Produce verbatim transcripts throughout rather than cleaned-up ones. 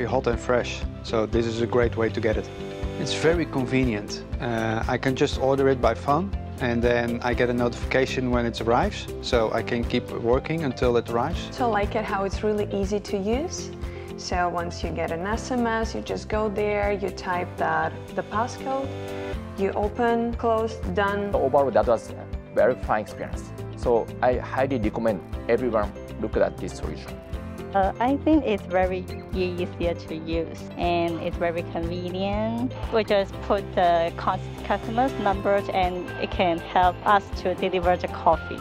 hot and fresh, so this is a great way to get it. It's very convenient. Uh, I can just order it by phone, and then I get a notification when it arrives, so I can keep working until it arrives. So I like it how it's really easy to use. So once you get an S M S, you just go there, you type that, the passcode, you open, close, done. Overall, that was a very fine experience. So I highly recommend everyone look at this solution. Uh, I think it's very easier to use and it's very convenient. We just put the customer's numbers and it can help us to deliver the coffee.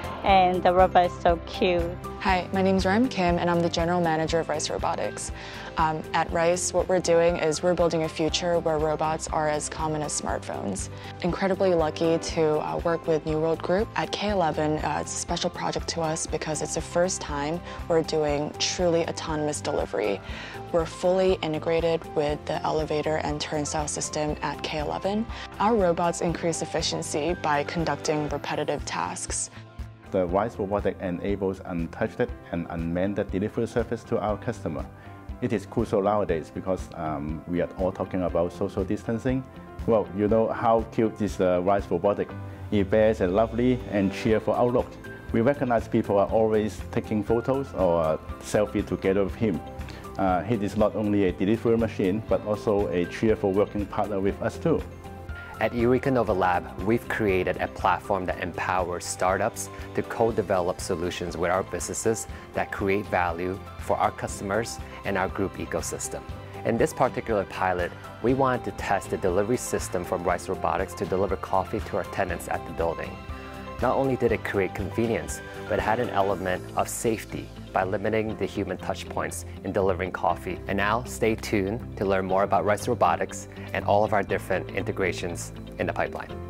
And the robot is so cute. Hi, my name is Ram Kim and I'm the General Manager of Rice Robotics. Um, at Rice, what we're doing is we're building a future where robots are as common as smartphones. Incredibly lucky to uh, work with New World Group. At K eleven, uh, it's a special project to us because it's the first time we're doing truly autonomous delivery. We're fully integrated with the elevator and turnstile system at K eleven. Our robots increase efficiency by conducting repetitive tasks. The Rice Robotics enables untouched and unmanned delivery service to our customer. It is crucial nowadays because um, we are all talking about social distancing. Well, you know how cute is the Rice Robotics. It bears a lovely and cheerful outlook. We recognize people are always taking photos or selfie together with him. Uh, he is not only a delivery machine, but also a cheerful working partner with us too. At Eureka Nova Lab, we've created a platform that empowers startups to co-develop solutions with our businesses that create value for our customers and our group ecosystem. In this particular pilot, we wanted to test the delivery system from Rice Robotics to deliver coffee to our tenants at the building. Not only did it create convenience, but it had an element of safety by limiting the human touch points in delivering coffee. And now, stay tuned to learn more about Rice Robotics and all of our different integrations in the pipeline.